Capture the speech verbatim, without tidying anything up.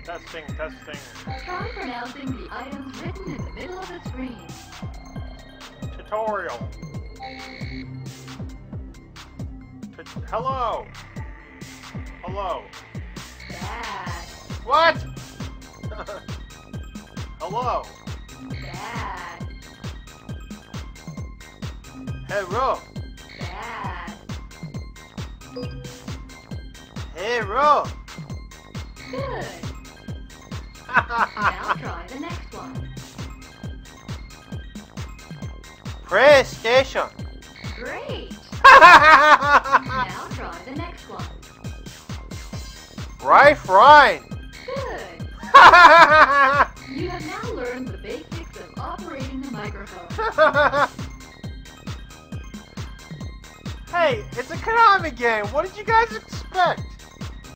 Testing, testing. Try pronouncing the items written in the middle of the screen. Tutorial. T hello. Hello. Bad. What? Hello. Bad. Hello. Bad. Hello. Good. Now try the next one. PlayStation. Great. Now try the next one. Right, right. Good. You have now learned the basics of operating the microphone. Hey, it's a Konami game. What did you guys expect?